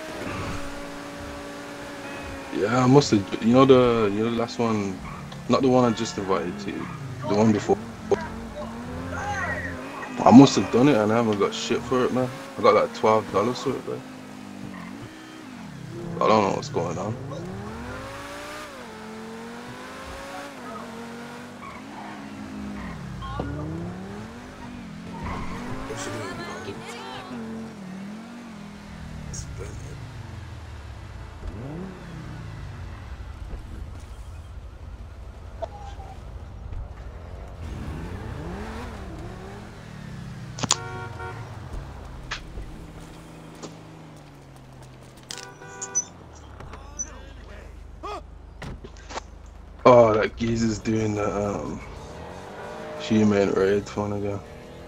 Yeah, I must have. You know the last one, not the one I just invited to, the one before. I must have done it and I haven't got shit for it, man. I got like $12 for it, bro. I don't know what's going on. Oh, that geezer's doing the human raid one again.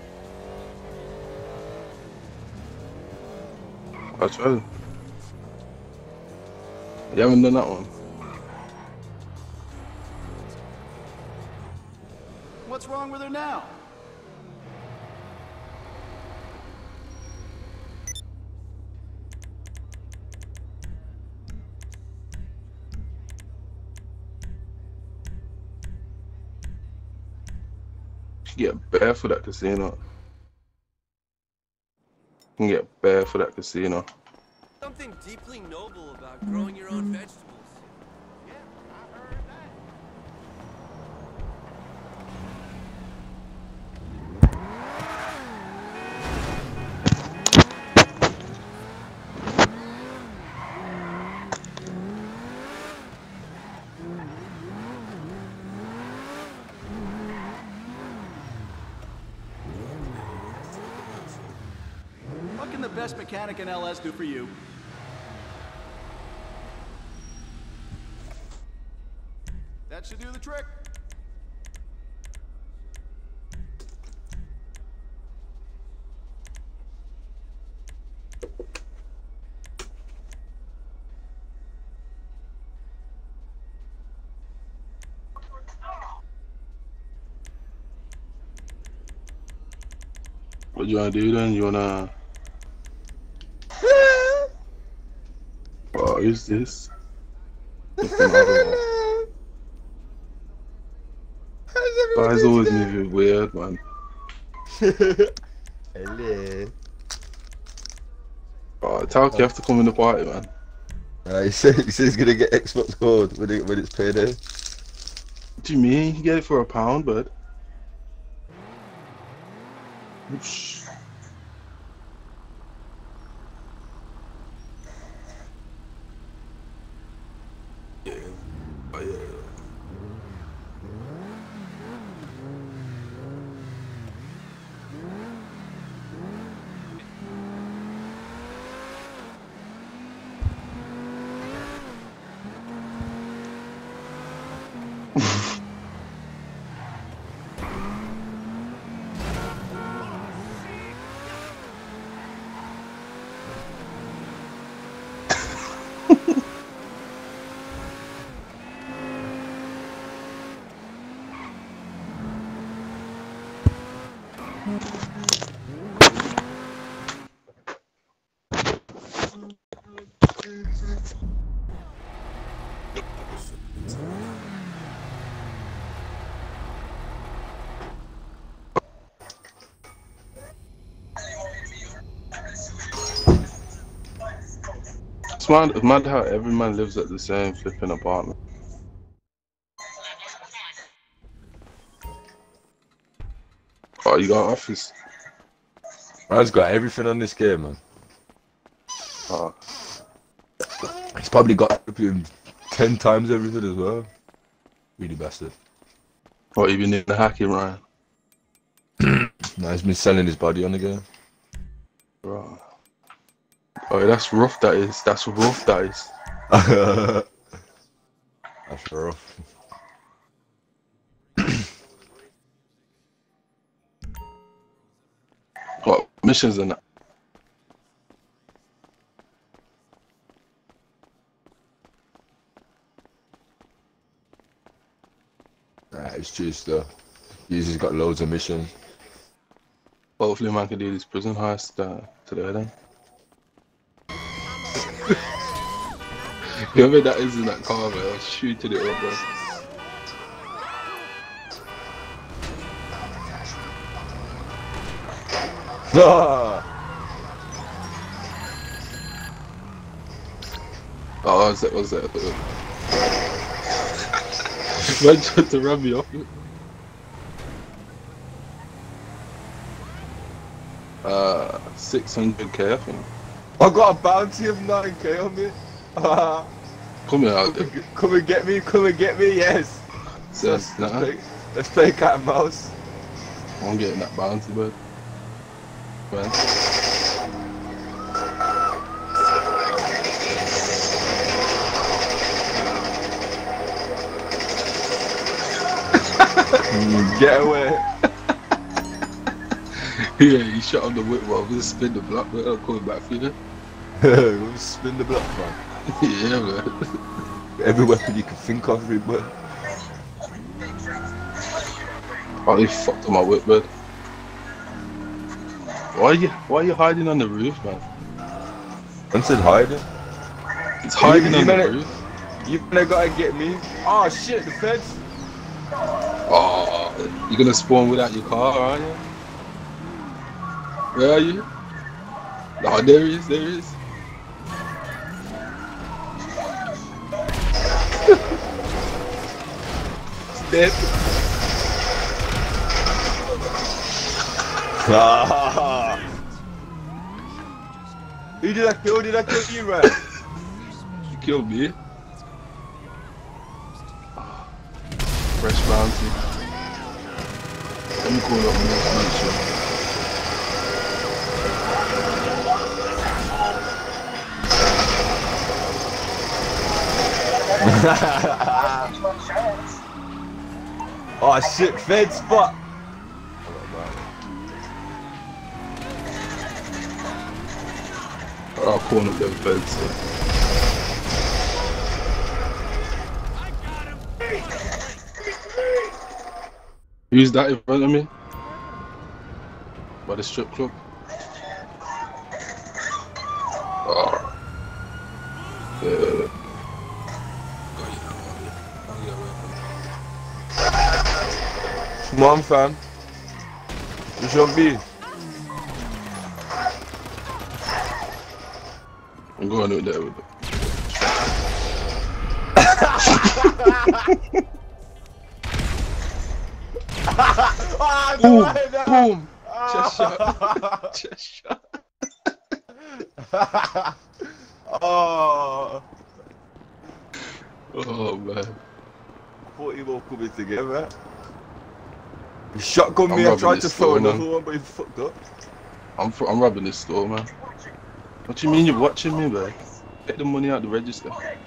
I tried. You haven't done that one. What's wrong with her now? You can get bare for that casino. You can get bare for that casino. Something deeply noble about growing your own vegetables. Yeah, I heard that. What can the best mechanic in LS do for you? That should do the trick. What you wanna do then? You wanna? Oh, who's this? Guys always moving weird, man. Hello. Oh, Talk, you have to come in the party, man. He said he's gonna get Xbox Gold when it's payday. What do you mean? You get it for £1, bud. Oops. Yeah. Oh, yeah. It's mad how every man lives at the same flipping apartment. Oh, you got an office? Man's got everything on this game, man. Oh, He's probably got 10 times everything as well. Really bastard. what, you been doing the hacking, Ryan? No, he's been selling his body on the game. Right. Oh, that's rough, that is. That's rough, that is. That's rough. What, missions and that? Nah, it's just he's just got loads of missions. Hopefully man can do this prison heist today then. Whoever that is in that car, man, I was shooting it up, bro. Ah! Oh, what's that? Man tried to run me off it. 600k, I think. I got a bounty of 9k on me. Come here, out there. Come and get me, yes. Says, nah, Let's play cat and mouse. I'm getting that bounty, bud. Man. Get away. Yeah, he shot on the whip while we spin the block, but I'm coming back for you. We'll spin the block, man. Yeah, man. Every weapon you can think of, but Oh, they fucked up my whip, bud. Why are you hiding on the roof, man? I said hiding. It's hiding You on the better- roof. You better gotta get me. Oh shit, the feds. Oh, you're gonna spawn without your car, are you? Where are you? Oh, there he is, there he is. He's dead. Who did I kill? Did I kill you, right? You killed me. Fresh bounty. Let me call up my next mission. Oh shit, feds, fuck. I'll call up them feds. Who's that in front of me? By the strip club? Oh. Yeah. Come on, fam. What's your beef? I'm going out there with it. Boom! Boom! Chest shot. Chest shot. Oh. Oh man. Thought you all coming together. You shotgun me, I robbing tried to this throw store, another man. one, but you fucked up. I'm robbing this store, man. What you mean you're watching me, man? Get the money out the register.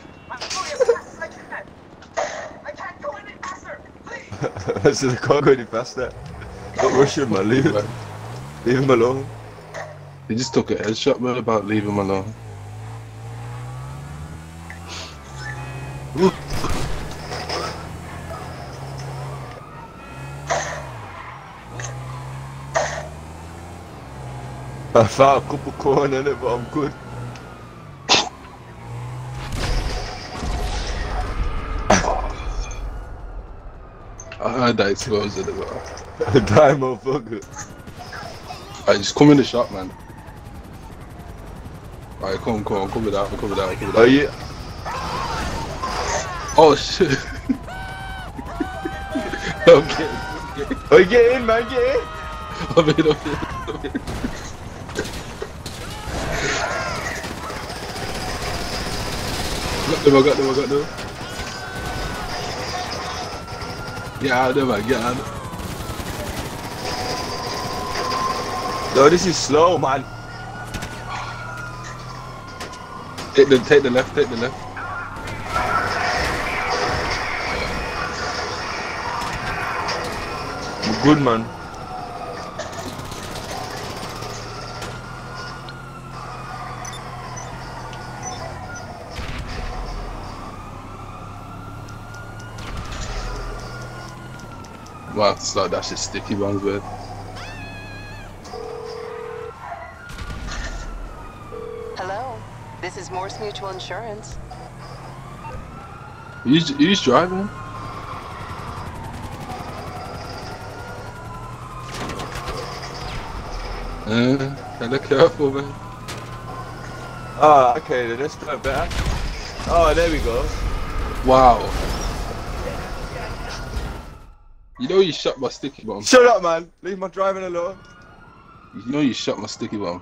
I said I can't go any faster. Don't rush him, man. Leave it. Leave him alone. He just took a headshot, man, about leaving him alone. I found a couple corn in it, but I'm good. I heard that explosion as well. Die, motherfucker. Alright, just come in the shop, man. Alright, come it down. Oh, yeah. Oh shit. Okay. Oh, get in, man, get in. I'm in. I got them. Get out of there, man, get out. Yo, this is slow, man. Take the left. I'm good, man. Might have to start that shit sticky ones, man. Hello, This is Morse Mutual Insurance. He's driving. Kinda careful, man. Oh, okay, then let's go back. Oh, there we go. Wow. You know you shot my sticky bomb. Shut up, man. Leave my driving alone. You know you shot my sticky bomb.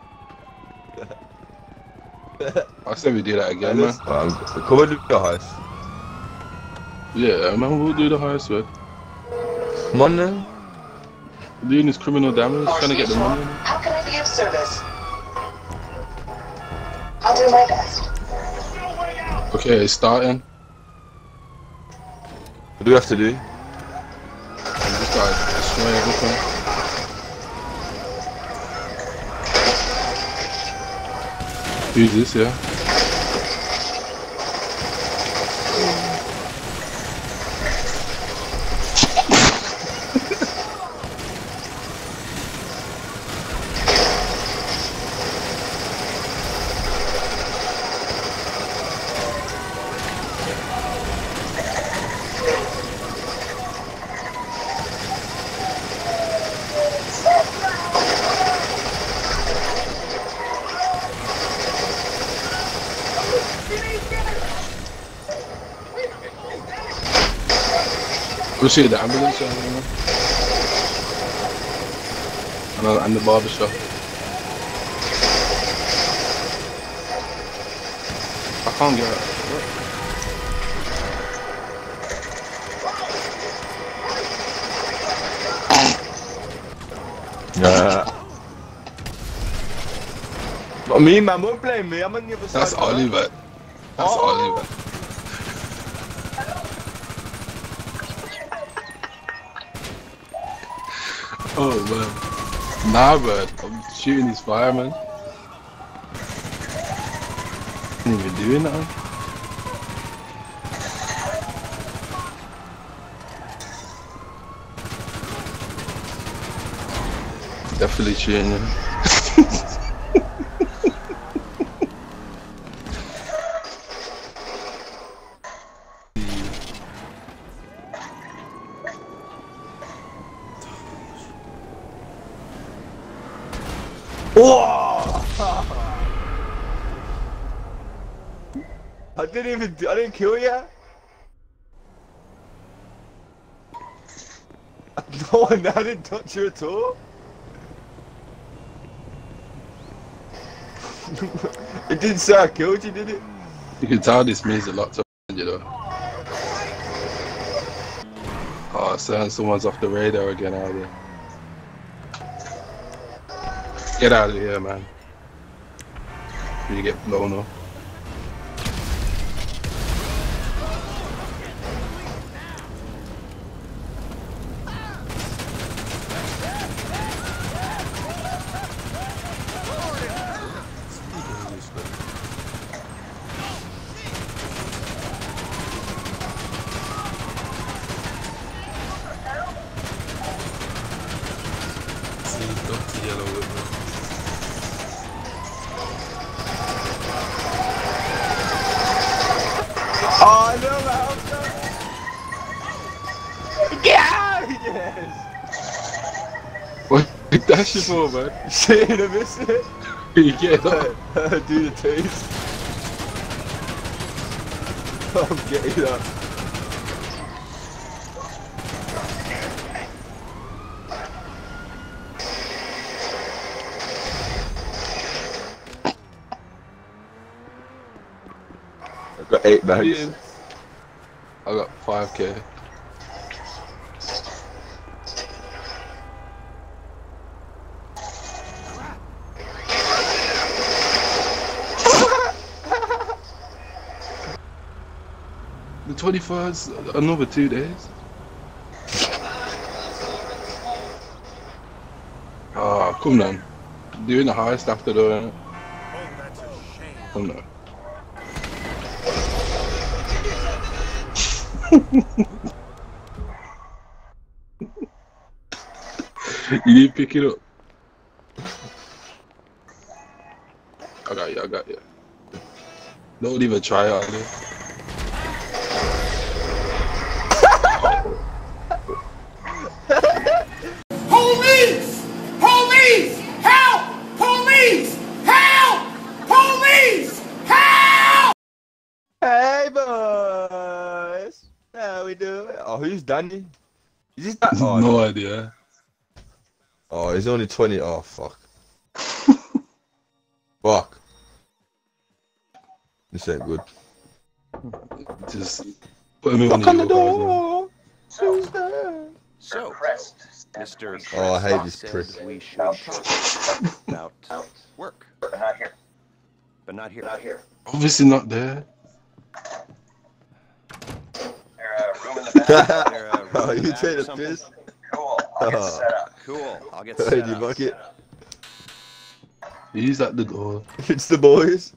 I said we do that again, man. Come and do the heist. Yeah, man, we'll do the heist, man. Come on then. We're doing this criminal damage, trying to get the money. How can I be of service? I'll do my best. Okay, it's starting. What do we have to do? And this guy destroy everything. Who's this, yeah? We'll see the ambulance, and the barber shop. I can't get it. Yeah. Not me, man. Don't blame me. I'm on the other side. That's Oliver. That's Oliver. Oh man. Nah, man. I'm shooting these firemen. Ain't even doing that. Definitely shooting him. I didn't kill you. No, I didn't touch you at all. It didn't say I killed you, did it? You can tell this means a lot to you know. Oh, someone's off the radar again out there. Get out of here, man. You get blown up. Oh no, man! Get out! Yes! What did that shit for, man? Shit, I missed it! You get up. Do the taste. I'm getting up. I've got 8 bags. I got 5k. The 21st, another 2 days. Ah, come on. Doing the heist after the. Oh no. You need to pick it up. I got you, I got you. Don't even try out there. Police! Police! Help! Police! Help! Police! Help! Hey boys, how we doing? Oh, who's Danny? Is this that? Oh, No idea. oh, he's only 20. Oh, fuck. Fuck. This ain't good. Just put him in Knock on the your cars, man. door. Who's there? So, Mr. Oh, I hate this said prick. we should talk about work, But not here. but not here. Not here. Obviously not there. Room in the back. There, Oh, you room back take or the something? piss? Cool. I'll get set up. Cool. I'll get Hey, set you up. bucket. He's at the door. It's the boys.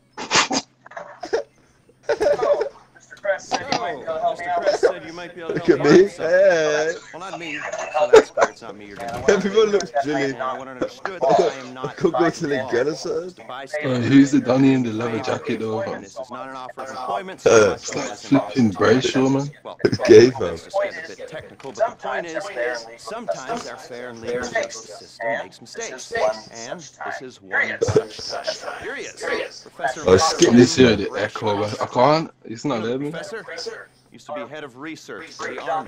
Oh, Mr. Kress said you might be able to help me Mr. out. Kress said you might be able to Look help at me out me. with something. Hey. Well, not me. So that's clear. It's not me you're doing. Everyone looks Jilly. And I want to understood that I am I not could go to the involved. genocide. Just a bystander. Who's the Donny in the leather jacket though? And this is not an offer of employment. So much It's as like an flipping Brayshaw, man. Well, Gay fam. let's just get a bit technical, but the point is, sometimes our fair and legal justice system makes mistakes, and this is one such time. Here he is, Professor. Oh, skip Let's hear the echo, man. I can't. It's not there, man. Professor used to be head of research for the Army.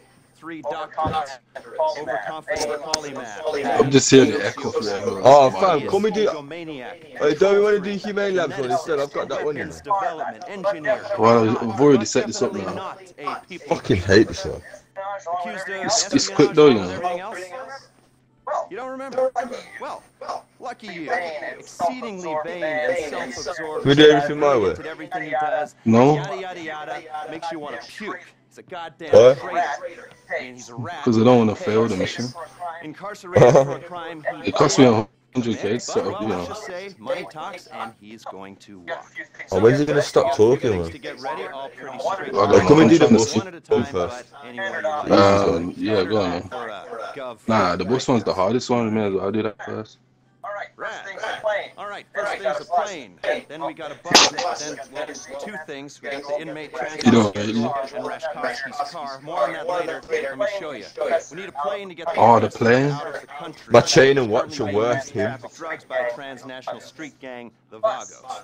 3 doctorates, overconfident polymath. I'm just hearing the echo for that. Oh, fam, can we do? Egomaniac, Hey, don't we want to do humane labs one instead? I've got that one, you know. weapons development engineer. Well, I've already set this up Definitely now. not a people Fucking hate this one. accused of It's quick though, you know. espionage and everything else. You don't remember? Well, lucky you. Exceedingly vain and self-absorbed. Can we do everything my way? Did everything he does. No. Yada yada yada. Makes you want to puke. He's a goddamn What? traitor. I mean, he's a rat. Because I don't want to fail the mission. Incarcerated for a crime he It cost me 100k, so But, you well, let's know. just say money talks, and he's going to walk. Oh, when's he gonna stop talking, Things man? to get ready, all pretty Like, come and do the I'm bus trying one at a one time, first. but any way you like. Yeah, go on, man. For a gov. Nah, the boss one's the hardest one, man. I'll do that first. Right. All right, first thing's a plane. Then we got a bus. Then, well, 2 things. We got the inmate transport You know, schedule and Rashkovsky's car. More on that later. Let me show you. We need a plane to get the Oh, the arrests plane? out of the country. My chain and watch are worth him. Traffic drugs by a transnational street gang, the Vagos.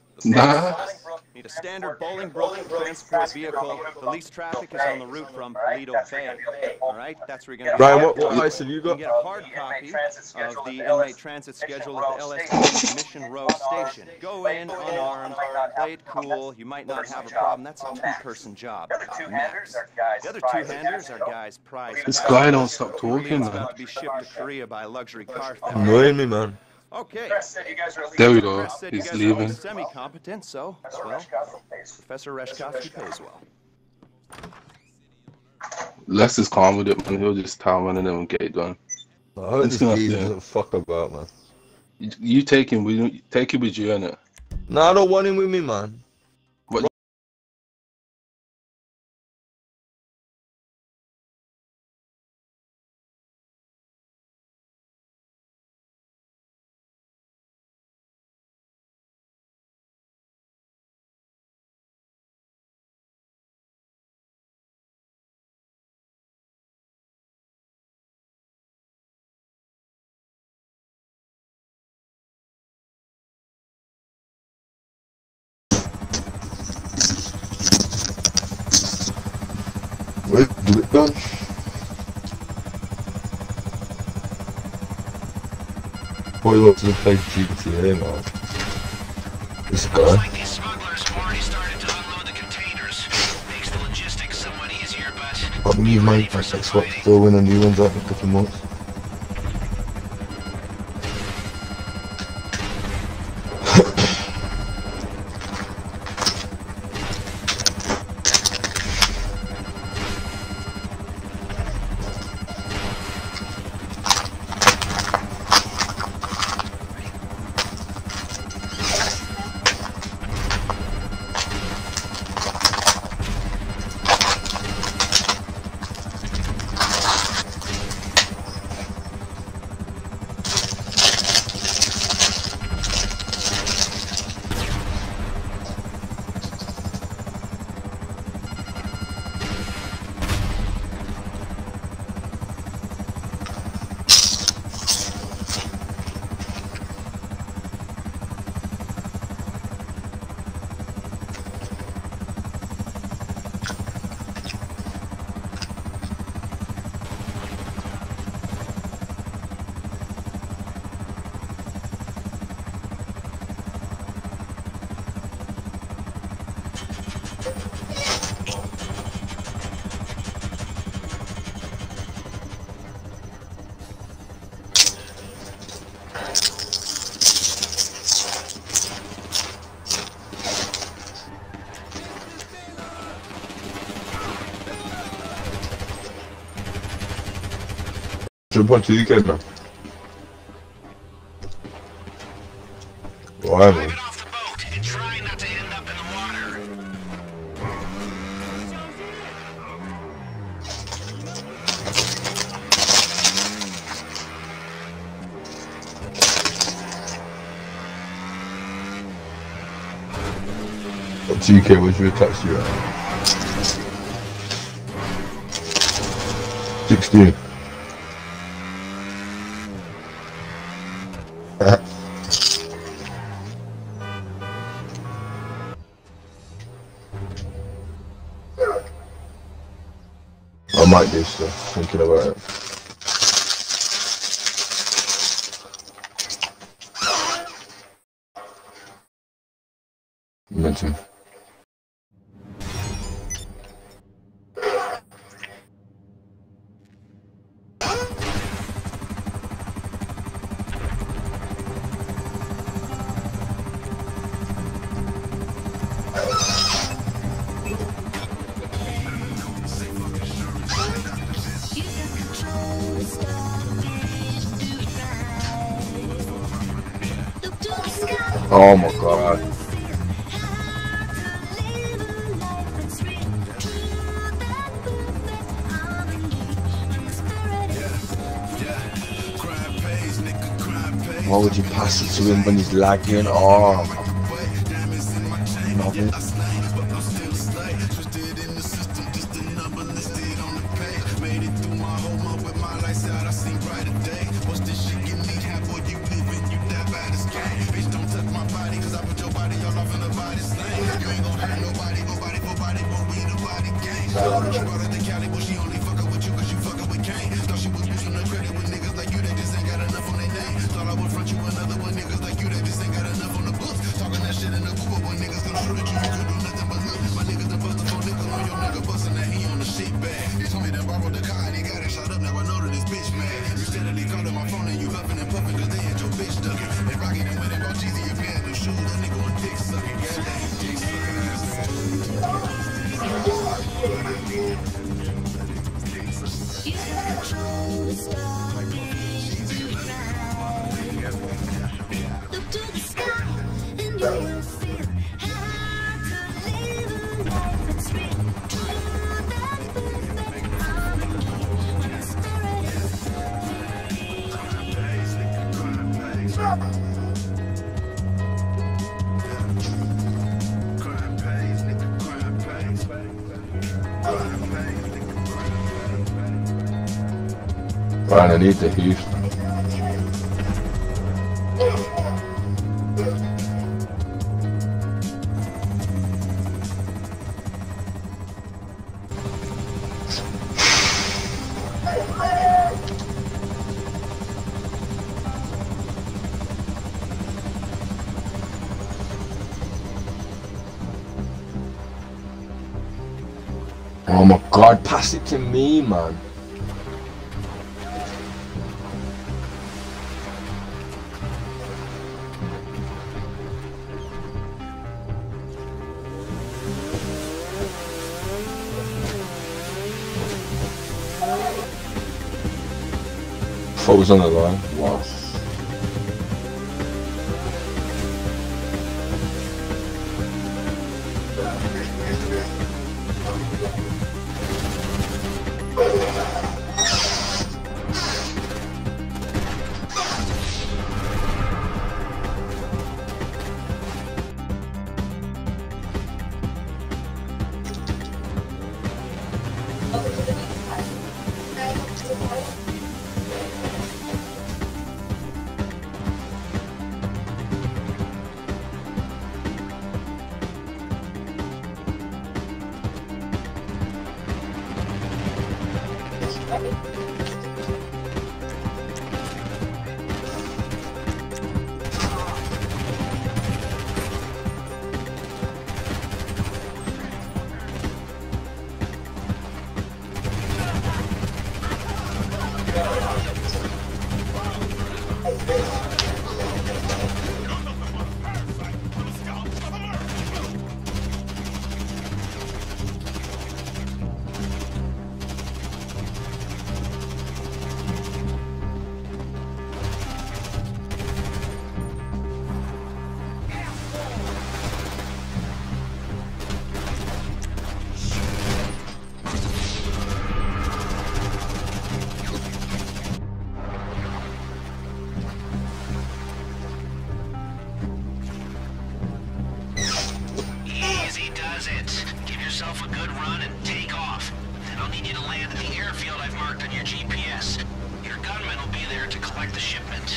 Nah. Need a standard bowling brook transport vehicle. The least traffic is on the route from Lido Bay. All right, that's where you're gonna. Ryan, what lights have you You got? can get a hard copy of the inmate transit schedule at the LSD Mission Row station. Go in unarmed, play it cool. You might not have a problem. That's a 2-person job. Max. The other 2 handers are guys prized. This guy don't stop It's talking, man. about to be shipped to Korea by a luxury car theft. Annoying me, man. Okay. There we go. Press said you He's guys are all leaving. semi-competent, so, well, Professor Reshkovsky pays well. Les is calm with it, man. He'll just tell one of them and get it done. I hope It's this not geezer there. doesn't fuck about, man. You take him with you, innit? No, I don't want him with me, man. Wait, do it done. Boy looks to play GTA, man. This guy. Like these smugglers have already started to unload the containers. Makes the logistics somewhat easier, but I mean, mate, I swap still win a new ones out in a couple of months. Jump on 2K, man. Why, man? Get off the boat and try not to end up in the water. What 2K was your text you at? 16. I might do so, thinking about it. Mention. Oh my god. Why would you pass it to him when he's lagging? Oh, love it. Man, I need the Houston. Oh my god, pass it to me, man. Thought it was on the line. Wow. yourself a good run and take off. Then I'll need you to land at the airfield I've marked on your GPS. Your gunman will be there to collect the shipment.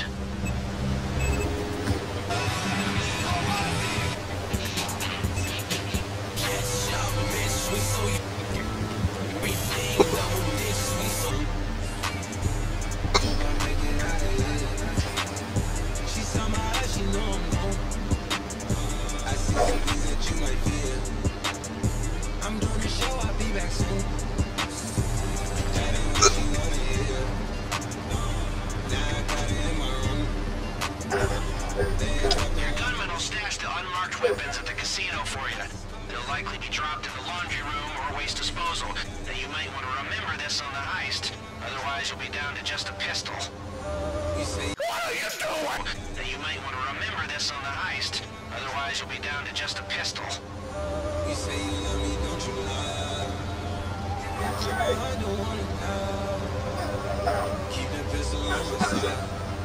Your gunman will stash the unmarked weapons at the casino for you. They'll likely be dropped in the laundry room or waste disposal. Now you might want to remember this on the heist. Otherwise you'll be down to just a pistol. What are you doing? Now you might want to remember this on the heist. Otherwise you'll be down to just a pistol. You say you love me, don't you lie? I don't wanna die. Keep that pistol on my side.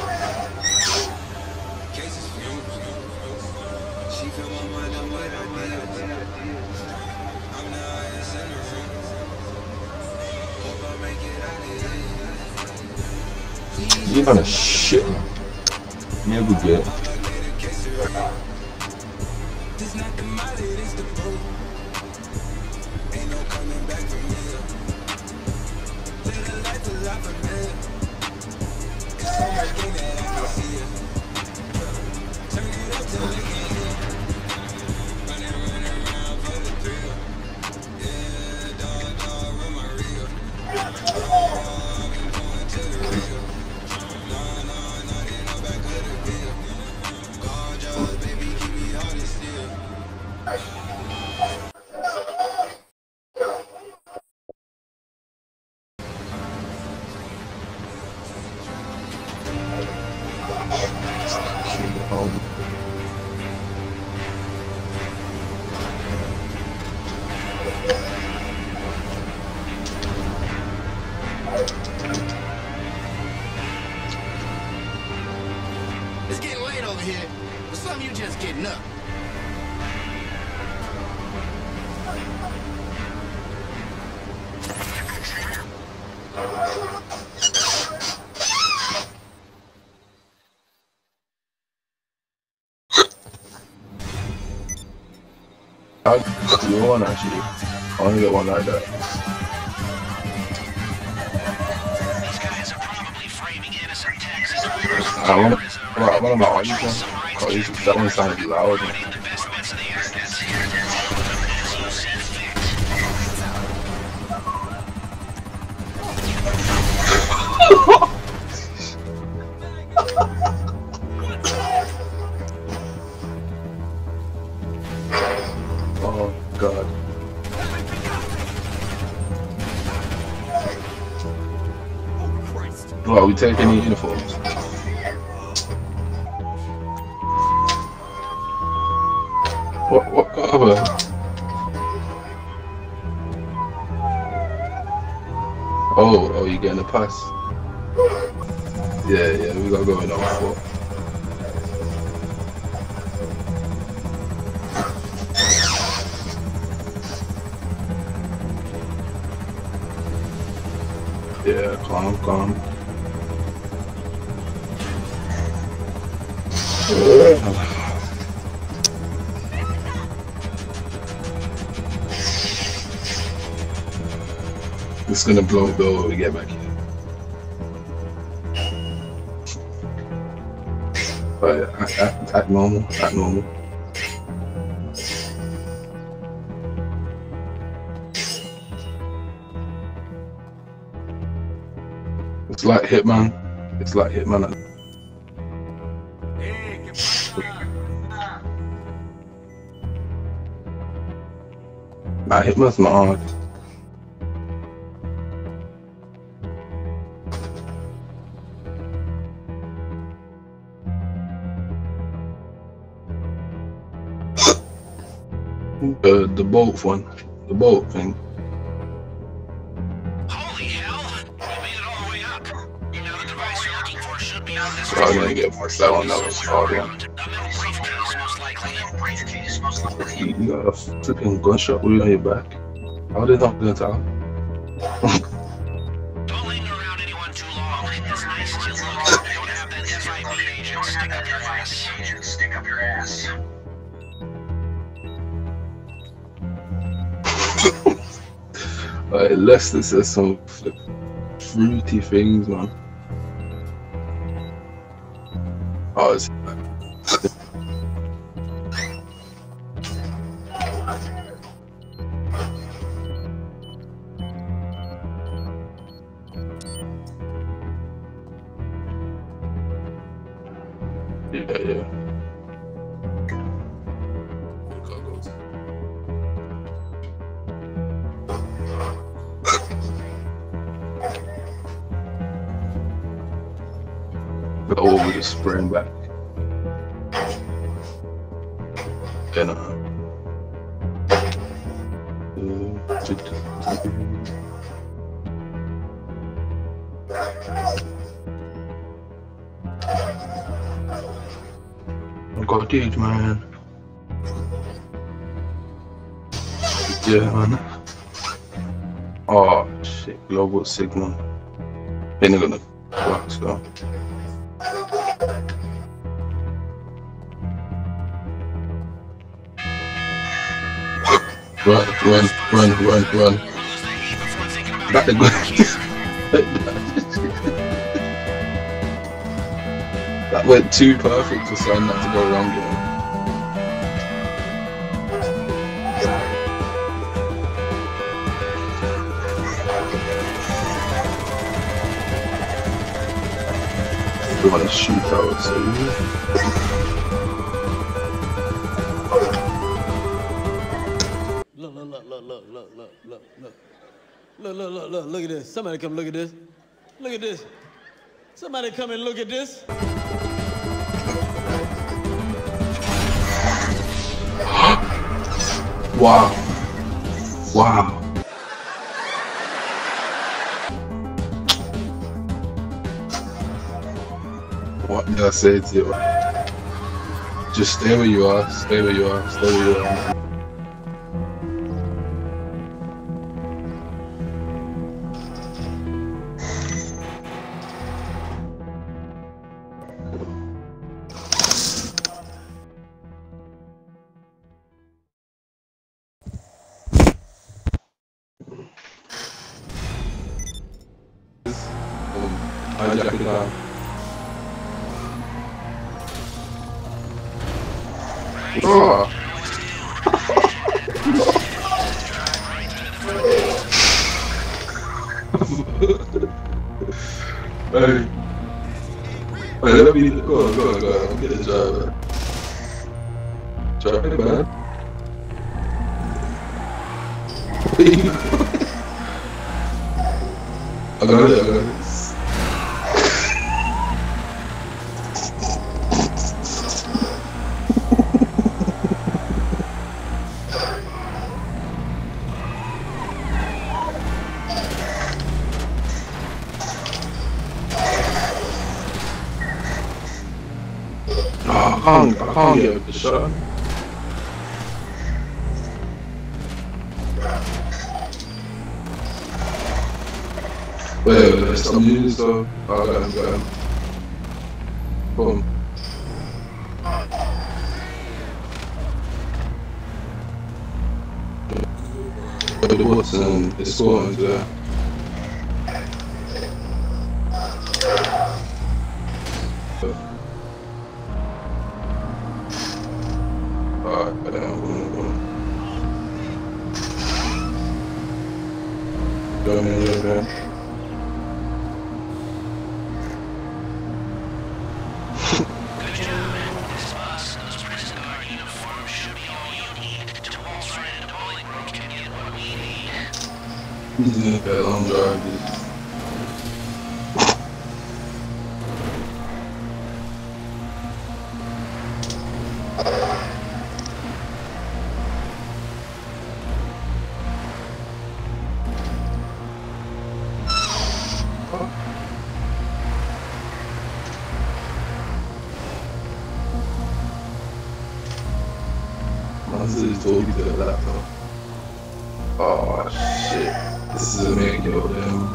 Cases fumes. She feel my mind on what I did. I'm the highest in the room. Hope I make it out of here. You're gonna shit. Yeah, we good. This not the molly, it's the boat. Ain't no coming back from here. Live a life a lot of men. It's so much thing that I can see it. Turn it up till they can't hear. Running around for the thrill. Yeah, dog, run my reel. I've been going to the real. No, they know back of the bill. God, Jaws, baby, keep me hard and still. It's getting late over here, but some of you just getting up. I get one actually. I only get one like that. These guys are probably framing innocent taxi drivers. I want to know what you can. Oh, that one sounded loud. The best bits of the internet. As you see fit. Oh God. What, are we taking the uniforms? What cover? Oh, you getting a pass? Yeah, we gotta go in on foot. Yeah, calm. It's gonna blow the bill when we get back here. But act normal. It's like Hitman. Nah, Hitman's not hard. The boat thing. Holy hell! You made it all the way up. Now the device you're looking for should be on this. So I'm gonna get that one that was hard one. A metal briefcase, most likely. You got a flipping gunshot wound on your back. How did not gonna tell? Don't linger around anyone too long. As nice as you look, you don't have that FIB agent stick up your ass. Lester says some fruity things, man. Oh, it's yeah. But over the spring back. And I got a dude, man. Yeah, man. Oh shit, global signal. Ain't gonna work, so. Run. Back the That went too perfect for something not to go wrong, you know. We want to shoot out, so Look at this. Somebody come look at this. Look at this. Somebody come and look at this. Wow. What did I say to you? Just stay where you are, stay where you are. Hijack the car. Oh. Hey, let me go. I'll get a driver. Drive it, man. I got it. I can't get the shot. Wait, stop using this though. Oh, got him. Boom. The Watson, the scoring there. That long drive, dude. This is totally the laptop. Oh shit. This is a man kill them.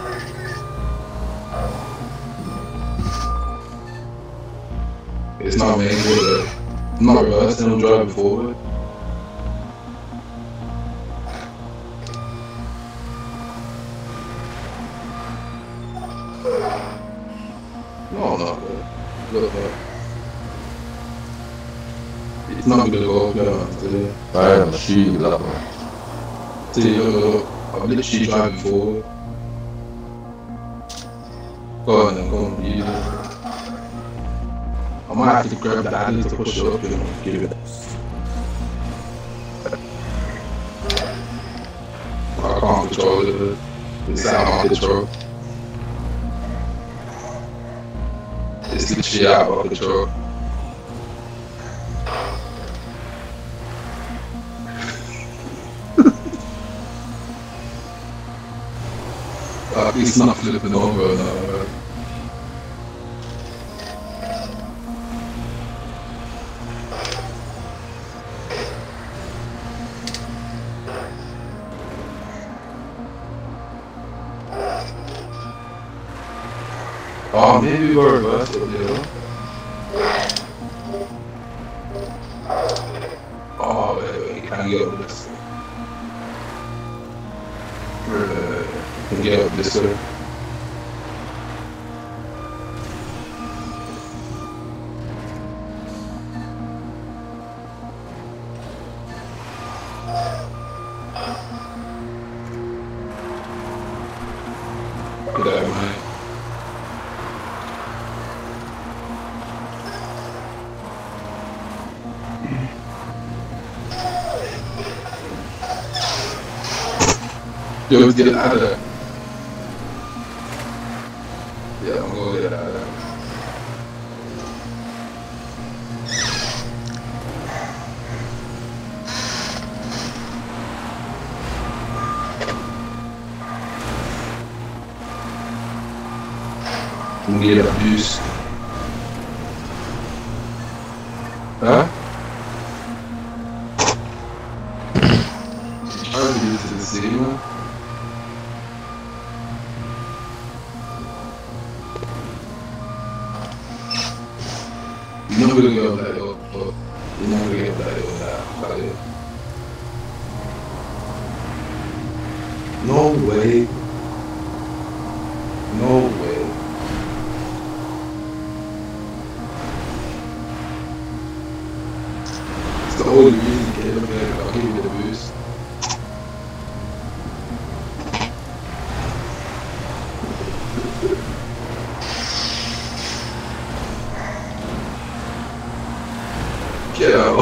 It's not man kill. I'm not reversing, I'm driving forward. No, I'm not good. Look up. It's not gonna go up today. I am shooting that one. See, look. I'm literally driving forward. Go on then, go on, you do it. I might have to grab the handle to push it up and give it. I can't control it. It's out of my control. It's literally out of my control. It's not flipping over now. Oh, maybe we go reverse it, you know? Oh, wait, can I get up this? Can get up this way. Get out of my Yo, let's get it out of there. Yeah, I'm gonna get it out of there. I'm gonna get a boost. Huh? Trying to get to the city, man. You're never gonna get up that hill, but you're never gonna get up that hill now. No way. No way. It's the only reason to get up there. I'll give you the boost. Get out.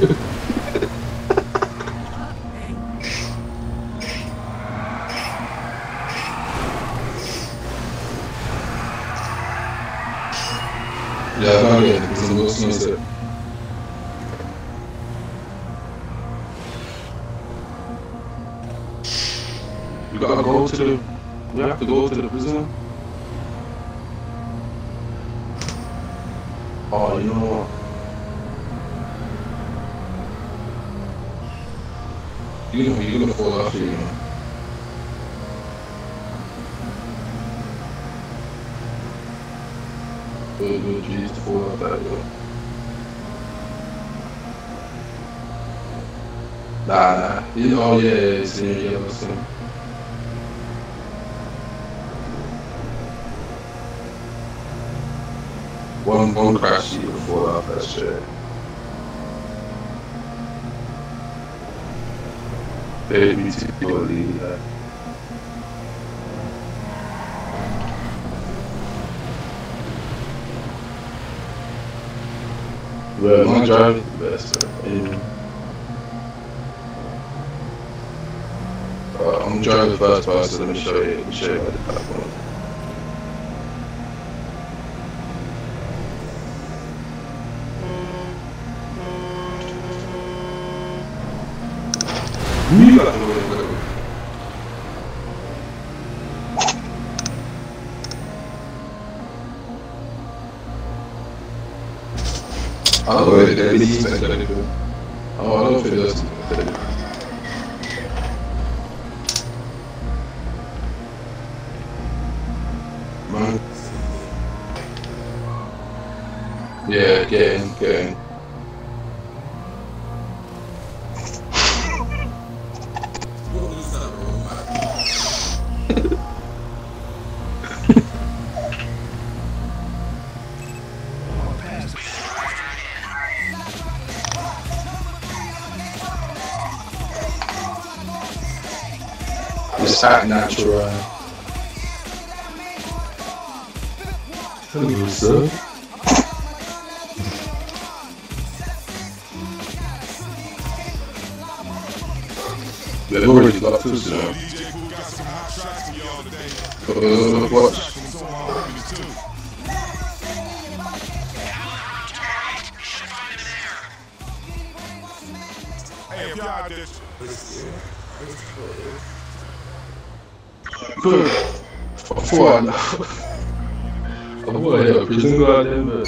Yeah, I got it because I'm looking at it. You gotta go to the. We have to go to the prison. Oh, you know what? You're gonna fall off here, you know. We'll choose to fall off that, yo. Nah. Oh yeah, it's in your yellow skin. One crash, you will fall off that shit. Very beautifully. Well, my driving is the best. I'm driving first person. Let me show you. Let me show you how to type one. You got the way to go. I don't know if it's expected. Oh, I don't think that's expected. Yeah, get in, get in. Just act natural. Hello, sir. They've already got to zone. Watch. Good. For I want to hit a prison guard then, but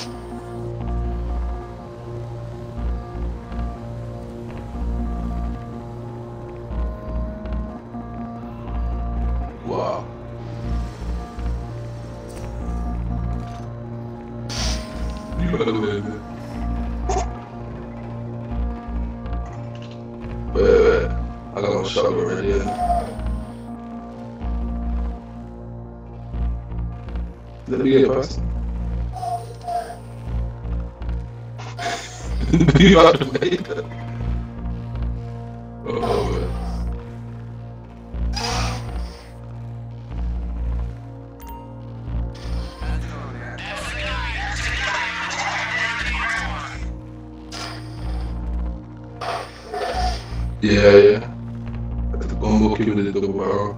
wow. You better win. Wait. I got my shot already. Let me get past. You out the way. Oh man. Yeah. The combo came with the double barrel.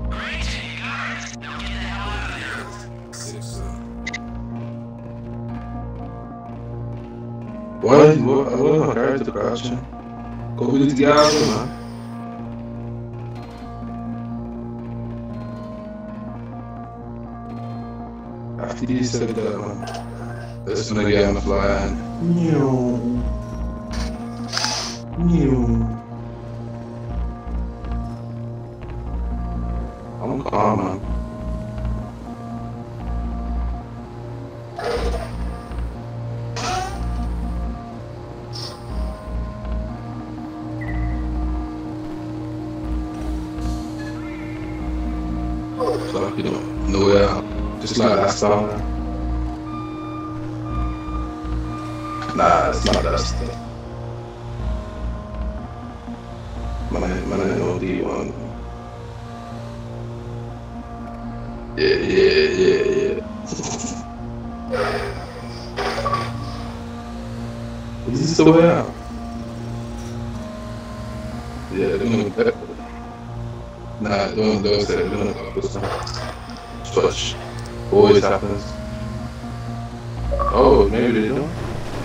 Why my character crashing? Go with the guy, man. After you said that, man, that's when I get on the fly and meow. I'm calm, man. So, you know, no way out. Just like last time. Nah, it's not that stuff. Man, I know D1. Yeah. Is this the way out? Yeah, they're gonna get. Nah, don't say they're gonna go for some. Switch. Always happens. Oh, maybe they don't.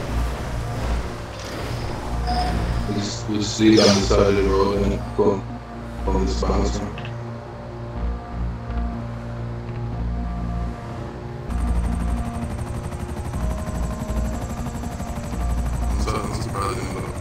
We just see down the side of the road and boom, just bounce them. Something's probably gonna go.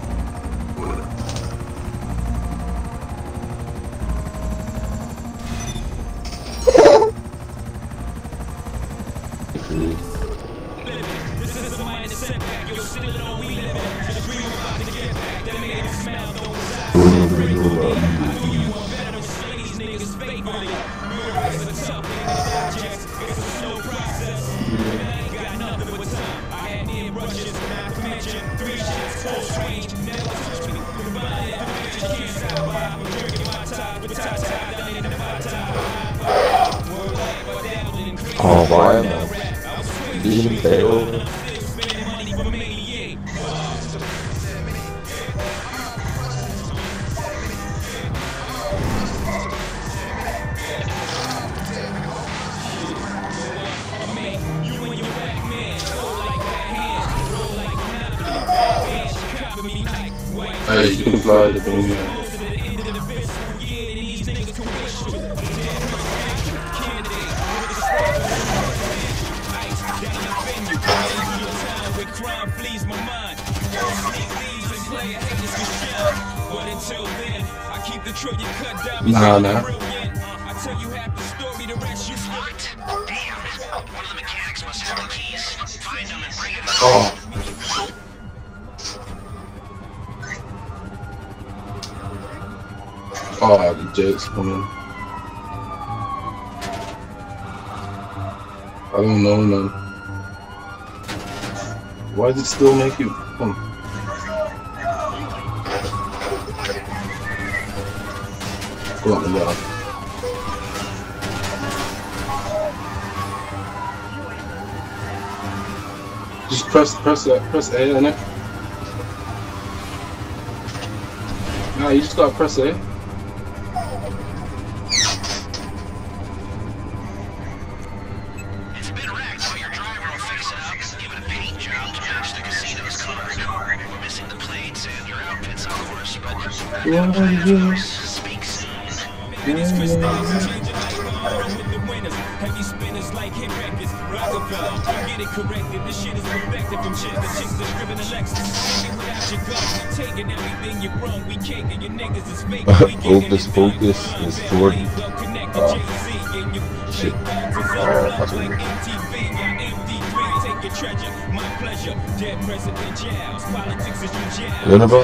This is a minor setback, you're still on we live it. The dream about to get back, that made it smell, don't stop. You want better than these niggas faithfully. Murder is a tough object, it's a slow process. I ain't got nothing but time. I had near rushes, not to mention 3 shits, full strange, never touched me. Combined information, can't stop by. I'm drinking my time, with tie down in the time. Oh, why, man? Demon fail. Hey, you can fly the thing. Crime flees my mind. But until then, I keep the trillion cut down. I tell you half the story, the rest you What? Damn. One of the mechanics must have Oh. Oh, the jets coming. I don't know, man. Why does it still make you come? Go on, yeah. Just press A on it. No, you just gotta press A. Heavy spinners like hit records, Rockefeller. Get it corrected. This shit is perfected from chicks to chicks that driven a Lexus. Take it without your gun. We taking everything you brung. We caking your niggas is fake. Focus is Jordan. Shit. Take your treasure, my pleasure. Dead president jabs. Politics is your jab. Learn about.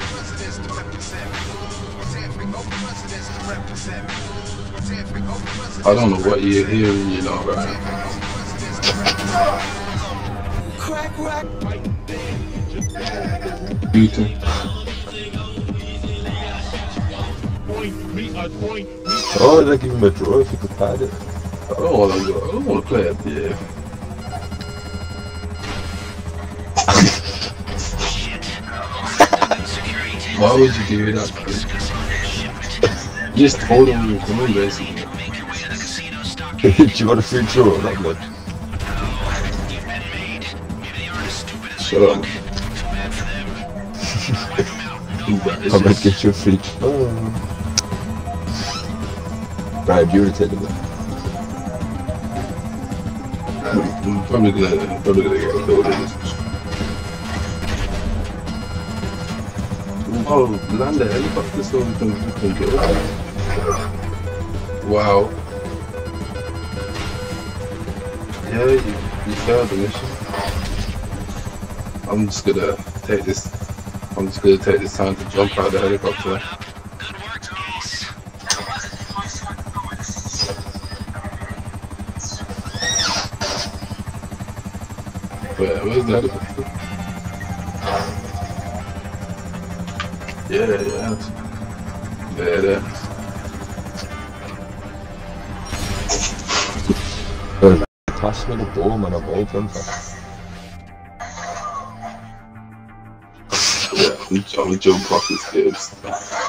I don't know what you're hearing, you know, right? Crack, crack. Beating. Oh, they give him a draw if he could pad it. I don't want to play it, yeah. Why would you do that? Just hold on and come in, basically. Do you want a free draw? Not much. Shut up. I might get you a free draw. Right, you irritated me. I'm probably gonna get killed in this. Oh, land the helicopter so we can get it. Wow. Yeah, you failed the mission. I'm just gonna take this time to jump out of the helicopter. Where's the helicopter? Yeah. There. Pass me the ball, man. I'm open. Yeah, I'm jump off this kids.